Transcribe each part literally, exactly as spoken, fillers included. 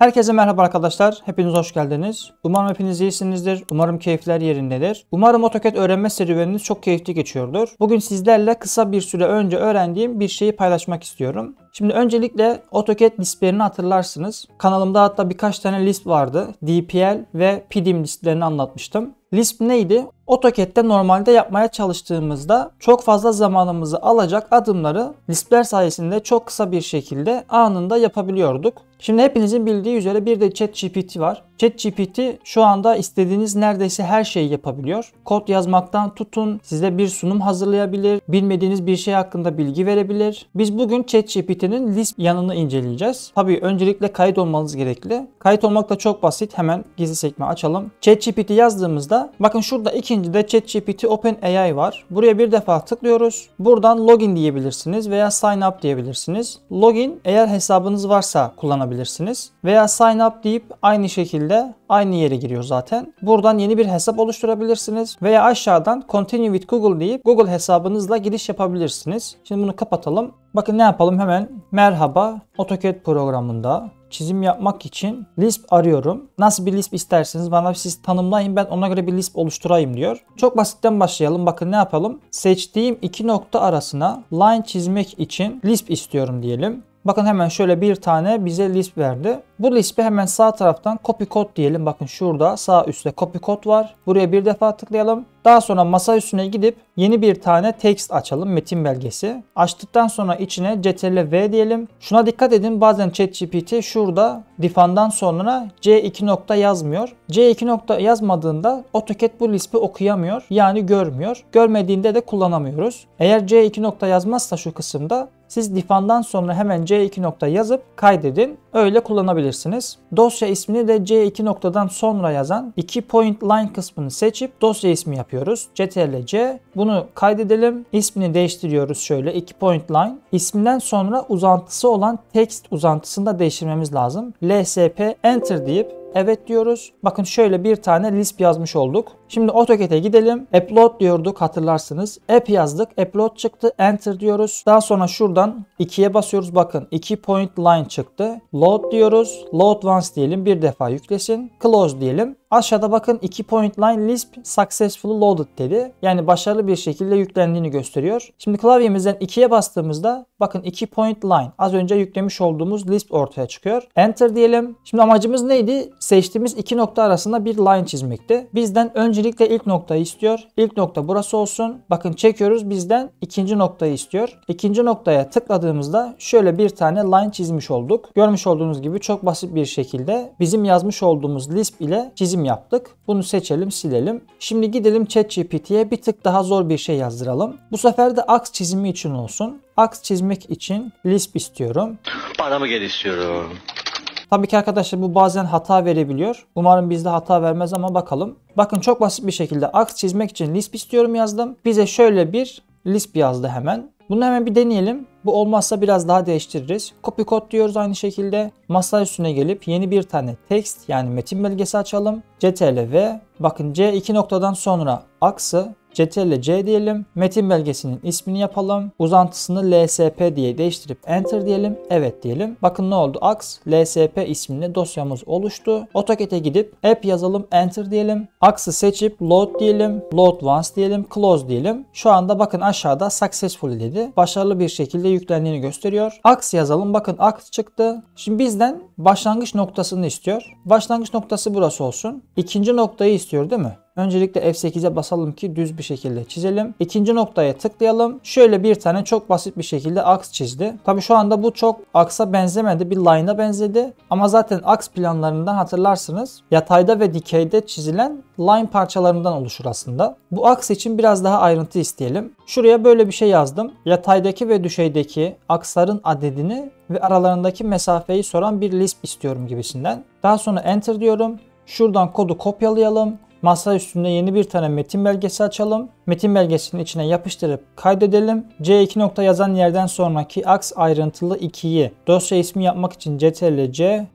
Herkese merhaba arkadaşlar. Hepiniz hoş geldiniz. Umarım hepiniz iyisinizdir. Umarım keyifler yerindedir. Umarım AutoCAD öğrenme serüveniniz çok keyifli geçiyordur. Bugün sizlerle kısa bir süre önce öğrendiğim bir şeyi paylaşmak istiyorum. Şimdi öncelikle AutoCAD lisplerini hatırlarsınız. Kanalımda hatta birkaç tane lisp vardı. D P L ve P D I M lisplerini anlatmıştım. Lisp neydi? AutoCAD'de normalde yapmaya çalıştığımızda çok fazla zamanımızı alacak adımları lispler sayesinde çok kısa bir şekilde anında yapabiliyorduk. Şimdi hepinizin bildiği üzere bir de ChatGPT var. ChatGPT şu anda istediğiniz neredeyse her şeyi yapabiliyor. Kod yazmaktan tutun, size bir sunum hazırlayabilir, bilmediğiniz bir şey hakkında bilgi verebilir. Biz bugün ChatGPT'nin Lisp yanını inceleyeceğiz. Tabii öncelikle kayıt olmanız gerekli. Kayıt olmak da çok basit. Hemen gizli sekme açalım. ChatGPT yazdığımızda bakın şurada ikincide ChatGPT OpenAI var. Buraya bir defa tıklıyoruz. Buradan login diyebilirsiniz veya sign up diyebilirsiniz. Login eğer hesabınız varsa kullanabilirsiniz. Veya sign up deyip aynı şekilde aynı yere giriyor zaten. Buradan yeni bir hesap oluşturabilirsiniz. Veya aşağıdan Continue with Google deyip Google hesabınızla giriş yapabilirsiniz. Şimdi bunu kapatalım. Bakın ne yapalım hemen. Merhaba, AutoCAD programında çizim yapmak için Lisp arıyorum. Nasıl bir Lisp isterseniz bana siz tanımlayın, ben ona göre bir Lisp oluşturayım diyor. Çok basitten başlayalım. Bakın ne yapalım. Seçtiğim iki nokta arasına line çizmek için Lisp istiyorum diyelim. Bakın hemen şöyle bir tane bize Lisp verdi. Bu Lisp'e hemen sağ taraftan copy code diyelim. Bakın şurada sağ üstte copy code var. Buraya bir defa tıklayalım. Daha sonra masa üstüne gidip yeni bir tane text açalım. Metin belgesi. Açtıktan sonra içine Ctrl V diyelim. Şuna dikkat edin. Bazen ChatGPT şurada defandan sonra C iki nokta yazmıyor. C iki nokta yazmadığında AutoCAD bu Lisp'i okuyamıyor. Yani görmüyor. Görmediğinde de kullanamıyoruz. Eğer C iki nokta yazmazsa şu kısımda siz defandan sonra hemen C iki nokta yazıp kaydedin. Öyle kullanabilirsiniz. Dosya ismini de C iki noktadan sonra yazan iki point line kısmını seçip dosya ismi yapıyoruz. Ctrl C. Bunu kaydedelim. İsmini değiştiriyoruz şöyle iki point line. İsminden sonra uzantısı olan text uzantısını da değiştirmemiz lazım. L S P enter deyip evet diyoruz. Bakın şöyle bir tane Lisp yazmış olduk. Şimdi AutoCAD'e gidelim. Upload diyorduk hatırlarsınız. App yazdık. Upload çıktı. Enter diyoruz. Daha sonra şuradan ikiye basıyoruz. Bakın iki point line çıktı. Load diyoruz. Load once diyelim. Bir defa yüklesin. Close diyelim. Aşağıda bakın iki point line Lisp successfully loaded dedi. Yani başarılı bir şekilde yüklendiğini gösteriyor. Şimdi klavyemizden ikiye bastığımızda bakın iki point line az önce yüklemiş olduğumuz Lisp ortaya çıkıyor. Enter diyelim. Şimdi amacımız neydi? Seçtiğimiz iki nokta arasında bir line çizmekti. Bizden öncelikle ilk noktayı istiyor. İlk nokta burası olsun. Bakın çekiyoruz, bizden ikinci noktayı istiyor. İkinci noktaya tıkladığımızda şöyle bir tane line çizmiş olduk. Görmüş olduğunuz gibi çok basit bir şekilde bizim yazmış olduğumuz Lisp ile çizim yaptık. Bunu seçelim, silelim. Şimdi gidelim ChatGPT'ye bir tık daha zor bir şey yazdıralım. Bu sefer de aks çizimi için olsun. Aks çizmek için Lisp istiyorum. Bana mı gel istiyorum? Tabii ki arkadaşlar bu bazen hata verebiliyor. Umarım bizde hata vermez ama bakalım. Bakın çok basit bir şekilde aks çizmek için Lisp istiyorum yazdım. Bize şöyle bir Lisp yazdı hemen. Bunu hemen bir deneyelim. Bu olmazsa biraz daha değiştiririz. Copy code diyoruz aynı şekilde. Masa üstüne gelip yeni bir tane text yani metin belgesi açalım. Ctrl V. Bakın C iki noktadan sonra aksı. Ctrl C diyelim. Metin belgesinin ismini yapalım. Uzantısını L S P diye değiştirip enter diyelim. Evet diyelim. Bakın ne oldu? Aks L S P isminde dosyamız oluştu. AutoCAD'e gidip app yazalım. Enter diyelim. Aks'ı seçip load diyelim. Load once diyelim. Close diyelim. Şu anda bakın aşağıda successful dedi. Başarılı bir şekilde yüklendiğini gösteriyor. Aks yazalım. Bakın aks çıktı. Şimdi bizden başlangıç noktasını istiyor. Başlangıç noktası burası olsun. İkinci noktayı istiyor değil mi? Öncelikle F sekize basalım ki düz bir şekilde çizelim. İkinci noktaya tıklayalım. Şöyle bir tane çok basit bir şekilde aks çizdi. Tabi şu anda bu çok aksa benzemedi. Bir line'a benzedi. Ama zaten aks planlarından hatırlarsınız. Yatayda ve dikeyde çizilen line parçalarından oluşur aslında. Bu aks için biraz daha ayrıntı isteyelim. Şuraya böyle bir şey yazdım. Yataydaki ve düşeydeki aksların adedini ve aralarındaki mesafeyi soran bir Lisp istiyorum gibisinden. Daha sonra enter diyorum. Şuradan kodu kopyalayalım. Masa üstünde yeni bir tane metin belgesi açalım. Metin belgesinin içine yapıştırıp kaydedelim. C iki nokta yazan yerden sonraki aks ayrıntılı ikiyi dosya ismi yapmak için Ctrl C,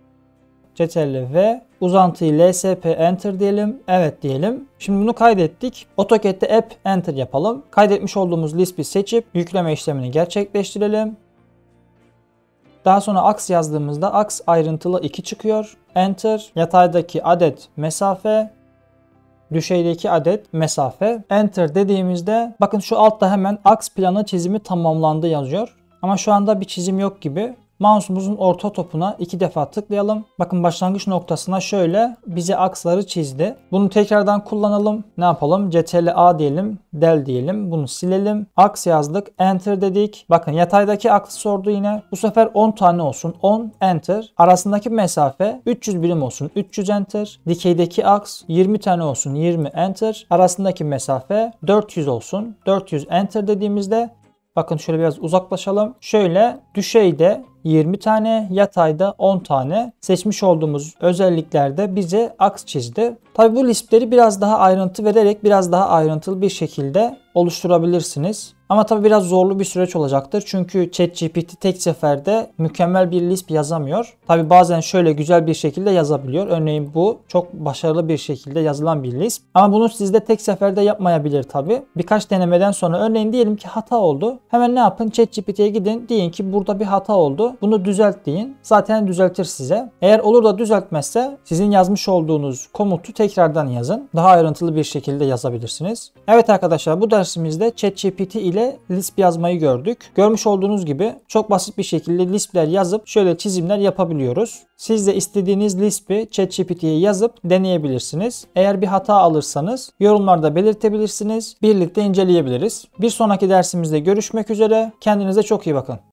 Ctrl V, uzantıyı L S P enter diyelim. Evet diyelim. Şimdi bunu kaydettik. AutoCAD'de app enter yapalım. Kaydetmiş olduğumuz Lisp'i seçip yükleme işlemini gerçekleştirelim. Daha sonra aks yazdığımızda aks ayrıntılı iki çıkıyor. Enter, yataydaki adet mesafe, düşeydeki adet mesafe. Enter dediğimizde bakın şu altta hemen aks planı çizimi tamamlandı yazıyor. Ama şu anda bir çizim yok gibi. Mouse'umuzun orta topuna iki defa tıklayalım. Bakın başlangıç noktasına şöyle bize aksları çizdi. Bunu tekrardan kullanalım. Ne yapalım? Ctrl A diyelim. Del diyelim. Bunu silelim. Aks yazdık. Enter dedik. Bakın yataydaki aks sordu yine. Bu sefer on tane olsun. on Enter. Arasındaki mesafe üç yüz birim olsun. üç yüz Enter. Dikeydeki aks yirmi tane olsun. yirmi Enter. Arasındaki mesafe dört yüz olsun. dört yüz Enter dediğimizde bakın şöyle biraz uzaklaşalım. Şöyle düşeyde yirmi tane, yatayda on tane seçmiş olduğumuz özelliklerde bize aks çizdi. Tabi bu lispleri biraz daha ayrıntı vererek biraz daha ayrıntılı bir şekilde oluşturabilirsiniz. Ama tabi biraz zorlu bir süreç olacaktır. Çünkü ChatGPT tek seferde mükemmel bir lisp yazamıyor. Tabi bazen şöyle güzel bir şekilde yazabiliyor. Örneğin bu çok başarılı bir şekilde yazılan bir lisp. Ama bunu sizde tek seferde yapmayabilir tabi. Birkaç denemeden sonra örneğin diyelim ki hata oldu. Hemen ne yapın? ChatGPT'ye gidin. Deyin ki burada bir hata oldu. Bunu düzelt deyin. Zaten düzeltir size. Eğer olur da düzeltmezse sizin yazmış olduğunuz komutu tekrardan yazın. Daha ayrıntılı bir şekilde yazabilirsiniz. Evet arkadaşlar, bu dersimizde ChatGPT ile lisp yazmayı gördük. Görmüş olduğunuz gibi çok basit bir şekilde lispler yazıp şöyle çizimler yapabiliyoruz. Siz de istediğiniz lispi ChatGPT'ye yazıp deneyebilirsiniz. Eğer bir hata alırsanız yorumlarda belirtebilirsiniz. Birlikte inceleyebiliriz. Bir sonraki dersimizde görüşmek üzere. Kendinize çok iyi bakın.